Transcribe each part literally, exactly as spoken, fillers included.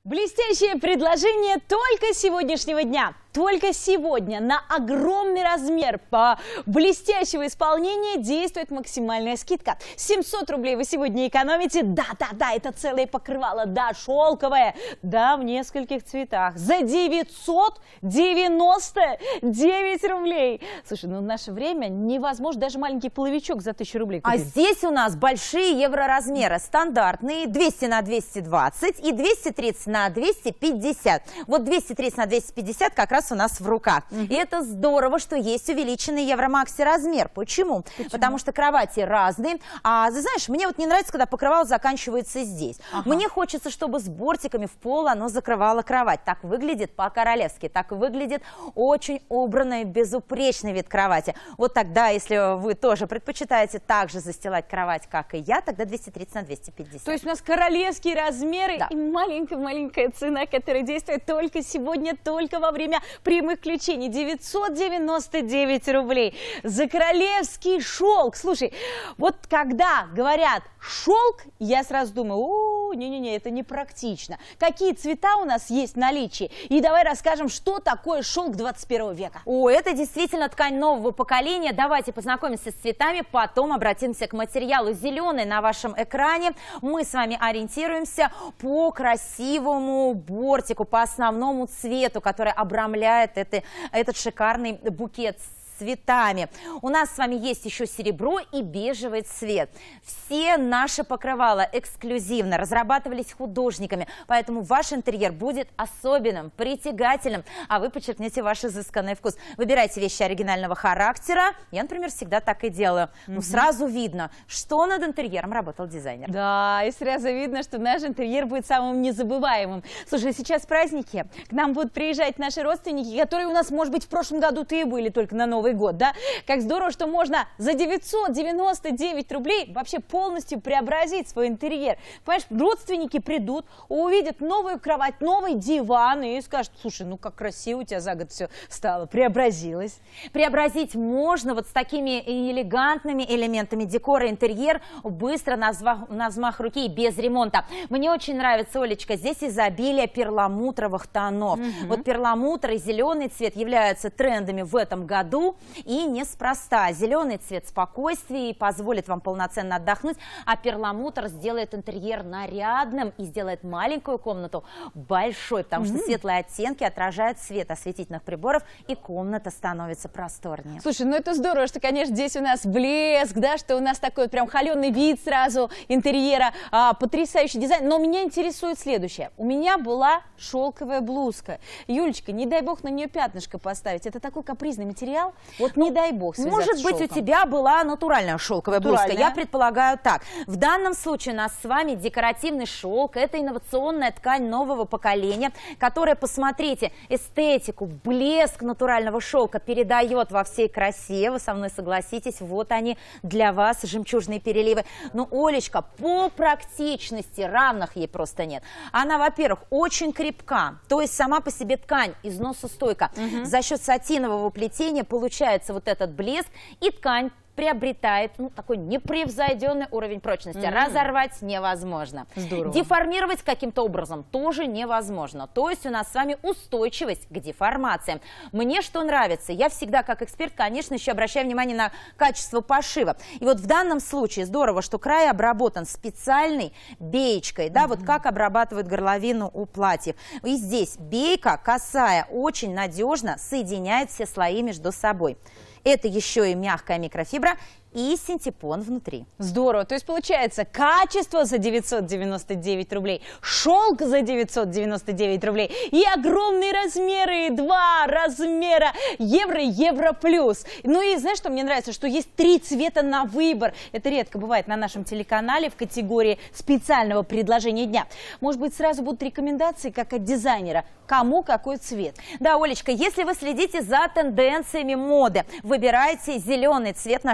Блестящее предложение только сегодняшнего дня. Только сегодня на огромный размер по блестящего исполнения действует максимальная скидка. семьсот рублей вы сегодня экономите. Да-да-да, это целое покрывало, да, шелковое, да, в нескольких цветах. За девятьсот девяносто девять рублей. Слушай, ну в наше время невозможно даже маленький половичок за тысячу рублей купить. А здесь у нас большие евроразмеры, стандартные, двести на двести двадцать и двести тридцать на двести пятьдесят. Вот двести тридцать на двести пятьдесят как раз у нас в руках. Mm-hmm. И это здорово, что есть увеличенный Евромакси размер. Почему? Почему? Потому что кровати разные. А знаешь, мне вот не нравится, когда покрывало заканчивается здесь. Ага. Мне хочется, чтобы с бортиками в пол оно закрывало кровать. Так выглядит по-королевски. Так выглядит очень убранный, безупречный вид кровати. Вот тогда, если вы тоже предпочитаете так же застилать кровать, как и я, тогда двести тридцать на двести пятьдесят. То есть у нас королевские размеры, да, и маленькая-маленькая цена, которая действует только сегодня, только во время прямых включений. девятьсот девяносто девять рублей за королевский шелк. Слушай, вот когда говорят шелк, я сразу думаю, о, не-не-не, это непрактично. Какие цвета у нас есть в наличии? И давай расскажем, что такое шелк двадцать первого века. О, это действительно ткань нового поколения. Давайте познакомимся с цветами, потом обратимся к материалу. Зеленый на вашем экране. Мы с вами ориентируемся по красивому бортику, по основному цвету, который обрамляет это, этот шикарный букет с цветами. У нас с вами есть еще серебро и бежевый цвет. Все наши покрывала эксклюзивно разрабатывались художниками, поэтому ваш интерьер будет особенным, притягательным, а вы подчеркнете ваш изысканный вкус. Выбирайте вещи оригинального характера. Я, например, всегда так и делаю. Mm-hmm. Ну, сразу видно, что над интерьером работал дизайнер. Да, и сразу видно, что наш интерьер будет самым незабываемым. Слушай, сейчас праздники, к нам будут приезжать наши родственники, которые у нас, может быть, в прошлом году-то и были только на Новый год, да? Как здорово, что можно за девятьсот девяносто девять рублей вообще полностью преобразить свой интерьер. Понимаешь, родственники придут, увидят новую кровать, новый диван и скажут: слушай, ну как красиво у тебя за год все стало, преобразилось. Преобразить можно вот с такими элегантными элементами декора, интерьер, быстро на взмах, на взмах руки и без ремонта. Мне очень нравится, Олечка, здесь изобилие перламутровых тонов. Mm-hmm. Вот перламутр и зеленый цвет являются трендами в этом году. И неспроста. Зеленый цвет спокойствия и позволит вам полноценно отдохнуть, а перламутр сделает интерьер нарядным и сделает маленькую комнату большой, потому mm-hmm. что светлые оттенки отражают свет осветительных приборов, и комната становится просторнее. Слушай, ну это здорово, что, конечно, здесь у нас блеск, да, что у нас такой прям холеный вид сразу интерьера, а, потрясающий дизайн. Но меня интересует следующее. У меня была шелковая блузка. Юлечка, не дай бог на нее пятнышко поставить. Это такой капризный материал. Вот не дай бог. Может быть, у тебя была натуральная шелковая блузка. Я предполагаю так. В данном случае у нас с вами декоративный шелк. Это инновационная ткань нового поколения, которая, посмотрите, эстетику, блеск натурального шелка передает во всей красе. Вы со мной согласитесь. Вот они для вас, жемчужные переливы. Но, Олечка, по практичности равных ей просто нет. Она, во-первых, очень крепка. То есть сама по себе ткань износостойка. Угу. За счет сатинового плетения получается вот этот блеск, и ткань приобретает, ну, такой непревзойденный уровень прочности. Mm-hmm. Разорвать невозможно. Здорово. Деформировать каким-то образом тоже невозможно. То есть у нас с вами устойчивость к деформациям. Мне что нравится? Я всегда, как эксперт, конечно, еще обращаю внимание на качество пошива. И вот в данном случае здорово, что край обработан специальной беечкой, да, mm-hmm. вот как обрабатывают горловину у платьев. И здесь бейка косая очень надежно соединяет все слои между собой. Это еще и мягкая микрофибра и синтепон внутри. Здорово. То есть получается качество за девятьсот девяносто девять рублей, шелк за девятьсот девяносто девять рублей и огромные размеры, два размера евро, евро плюс. Ну и знаешь, что мне нравится? Что есть три цвета на выбор. Это редко бывает на нашем телеканале в категории специального предложения дня. Может быть, сразу будут рекомендации как от дизайнера, кому какой цвет. Да, Олечка, если вы следите за тенденциями моды, выбирайте зеленый цвет нашего спецпредложения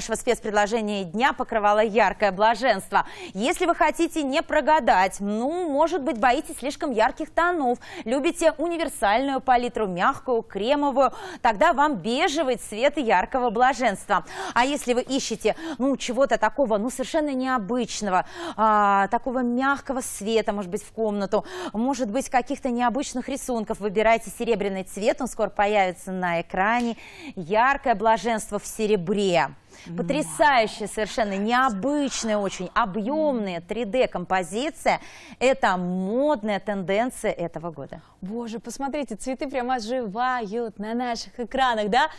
предложение дня – покрывало яркое блаженство. Если вы хотите не прогадать, ну, может быть, боитесь слишком ярких тонов, любите универсальную палитру, мягкую, кремовую, тогда вам бежевый цвет яркого блаженства. А если вы ищете, ну, чего-то такого, ну, совершенно необычного, а, такого мягкого света, может быть, в комнату, может быть, каких-то необычных рисунков, выбирайте серебряный цвет, он скоро появится на экране. Яркое блаженство в серебре. Потрясающая, совершенно необычная, очень объемная три дэ композиция. Это модная тенденция этого года. Боже, посмотрите, цветы прямо оживают на наших экранах, да?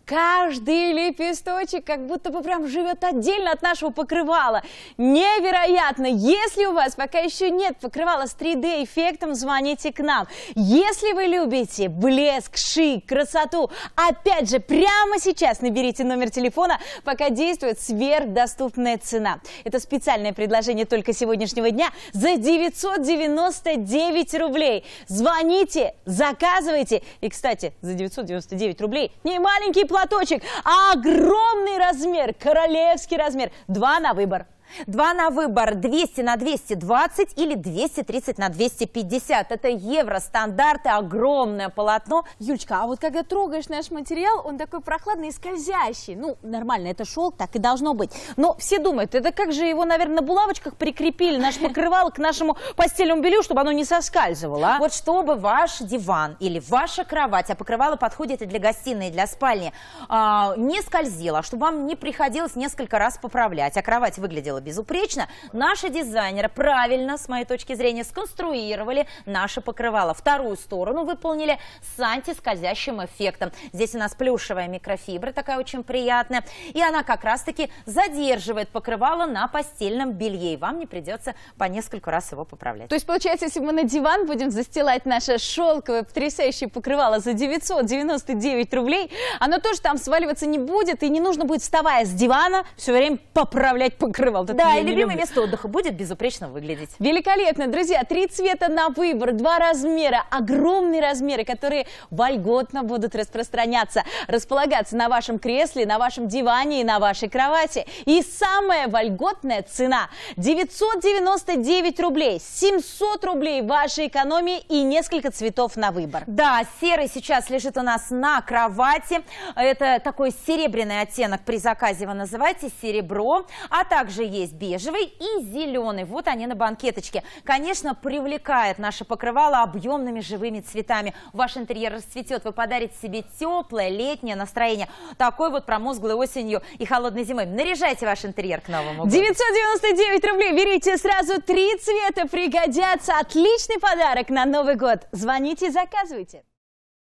Каждый лепесточек как будто бы прям живет отдельно от нашего покрывала. Невероятно! Если у вас пока еще нет покрывала с три дэ эффектом, звоните к нам. Если вы любите блеск, шик, красоту, опять же, прямо сейчас наберите номер телефона, пока действует сверхдоступная цена. Это специальное предложение только сегодняшнего дня за девятьсот девяносто девять рублей. Звоните, заказывайте. И, кстати, за девятьсот девяносто девять рублей не маленький платок, платочек, а огромный размер, королевский размер. Два на выбор. Два на выбор, двести на двести двадцать или двести тридцать на двести пятьдесят. Это евро стандарты, огромное полотно. Юлечка, а вот когда трогаешь наш материал, он такой прохладный и скользящий. Ну, нормально, это шелк, так и должно быть. Но все думают, это как же его, наверное, на булавочках прикрепили, наш покрывало к нашему постельному белью, чтобы оно не соскальзывало. А? Вот чтобы ваш диван или ваша кровать, а покрывало подходит и для гостиной, и для спальни, а, не скользило, чтобы вам не приходилось несколько раз поправлять, а кровать выглядела безупречно, наши дизайнеры правильно, с моей точки зрения, сконструировали наше покрывало. Вторую сторону выполнили с антискользящим эффектом. Здесь у нас плюшевая микрофибра, такая очень приятная, и она как раз-таки задерживает покрывало на постельном белье, и вам не придется по нескольку раз его поправлять. То есть, получается, если мы на диван будем застилать наше шелковое потрясающее покрывало за девятьсот девяносто девять рублей, оно тоже там сваливаться не будет, и не нужно будет, вставая с дивана, все время поправлять покрывало. Да, и любимое место отдыха будет безупречно выглядеть. Великолепно, друзья. Три цвета на выбор, два размера, огромные размеры, которые вольготно будут распространяться, располагаться на вашем кресле, на вашем диване и на вашей кровати. И самая вольготная цена – девятьсот девяносто девять рублей, семьсот рублей вашей экономии и несколько цветов на выбор. Да, серый сейчас лежит у нас на кровати. Это такой серебряный оттенок, при заказе его называйте серебро, а также есть Есть бежевый и зеленый. Вот они на банкеточке. Конечно, привлекает наше покрывало объемными живыми цветами. Ваш интерьер расцветет, вы подарите себе теплое летнее настроение. Такой вот промозглой осенью и холодной зимой. Наряжайте ваш интерьер к Новому году. девятьсот девяносто девять рублей. Берите сразу три цвета, пригодятся. Отличный подарок на Новый год. Звоните и заказывайте.